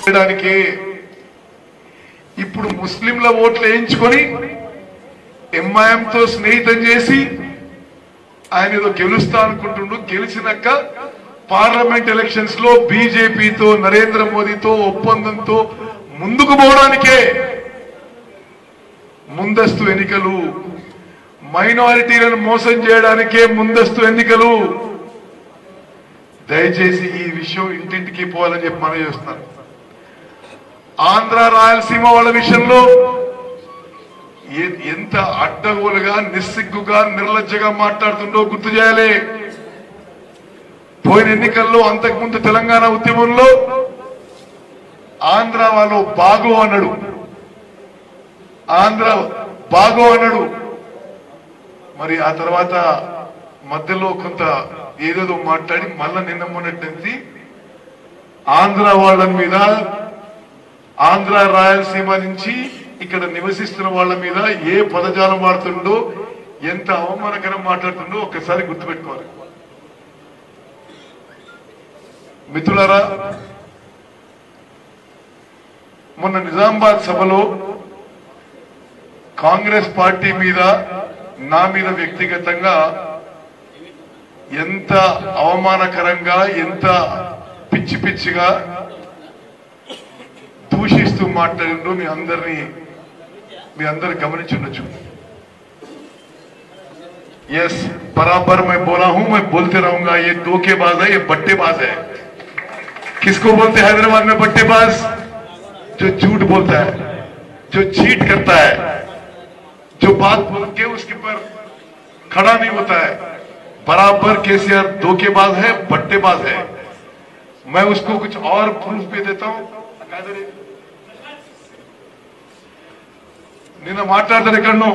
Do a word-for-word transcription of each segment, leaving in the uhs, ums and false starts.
చేయడానికి ఇప్పుడు ముస్లింల ఓట్లు వేయించుకొని ఎంఐఎంతో స్నేహితం చేసి ఆయన ఏదో గెలుస్తా అనుకుంటుండు. గెలిచినాక పార్లమెంట్ ఎలక్షన్స్ లో బీజేపీతో నరేంద్ర మోదీతో ఒప్పందంతో ముందుకు పోవడానికే ముందస్తు ఎన్నికలు, మైనారిటీలను మోసం చేయడానికే ముందస్తు ఎన్నికలు. దయచేసి ఈ విషయం ఇంటింటికి పోవాలని చెప్పి మనం చేస్తున్నాను. ఆంధ్ర రాయలసీమ వాళ్ళ విషయంలో ఎంత అడ్డగోలుగా నిస్సిగ్గుగా నిర్లజ్జగా మాట్లాడుతుండో గుర్తు చేయాలి. పోయిన ఎన్నికల్లో అంతకుముందు తెలంగాణ ఉద్యమంలో ఆంధ్ర వాళ్ళు బాగో అన్నాడు, ఆంధ్ర బాగో అన్నాడు. మరి ఆ తర్వాత మధ్యలో కొంత ఏదేదో మాట్లాడి మళ్ళా నిన్న మొన్నటి ఆంధ్ర వాళ్ళ మీద, ఆంధ్ర రాయలసీమ నుంచి ఇక్కడ నివసిస్తున్న వాళ్ళ మీద ఏ పదజాలం వాడుతుండో, ఎంత అవమానకరం మాట్లాడుతుండో ఒక్కసారి గుర్తుపెట్టుకోవాలి. మిత్రులారా, మొన్న నిజామాబాద్ సభలో కాంగ్రెస్ పార్టీ మీద, నా మీద వ్యక్తిగతంగా ఎంత అవమానకరంగా, ఎంత పిచ్చి పిచ్చిగా దూషిస్తూ మాట్లాడిందో మీ అందరినీ మీ అందరు గమనించి ఉండొచ్చు. यस, बराबर मैं बोला हूं, मैं बोलते रहूंगा. ये धोखेबाज है, ये बट्टेबाज है. किसको बोलते हैं हैदराबाद में बट्टेबाज? जो झूठ बोलता है, जो चीट करता है, जो बात बोल के उसके पर खड़ा नहीं होता है. बराबर केसीआर धोखेबाज है, बट्टेबाज है. मैं उसको कुछ और प्रूफ भी देता हूं. నిన్న మాట్లాడతారు ఎక్కడనో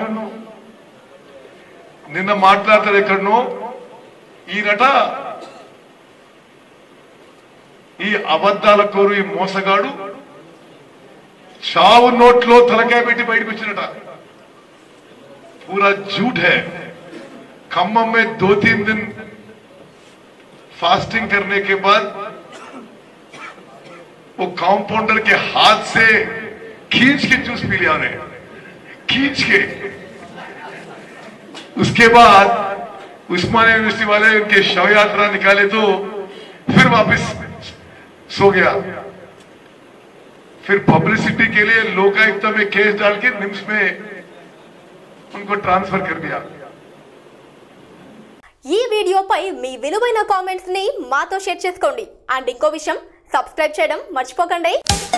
నిన్న మాట్లాడతారు ఎక్కడనో ఈయనట ఈ అబద్ధాల కోరు, ఈ మోసగాడు చావు నోట్లో తలకాయ పెట్టి బయటకు వచ్చినట. पूरा झूठ है. खम्मम में दो तीन दिन फास्टिंग करने के बाद वो कंपाउंडर के हाथ से खींच के जूस पी लिया उन्हें, खींच के. उसके बाद उस्मानिया यूनिवर्सिटी वाले उनके शव यात्रा निकाले तो फिर वापस सो गया. फिर पब्लिसिटी के लिए लोकायुक्त में केस डाल के निम्स में उनको ट्रांसफर कर दिया. ఈ వీడియోపై మీ విలువైన కామెంట్స్ ని మాతో షేర్ చేసుకోండి. అండ్ ఇంకో విషయం, సబ్స్క్రైబ్ చేయడం మర్చిపోకండి.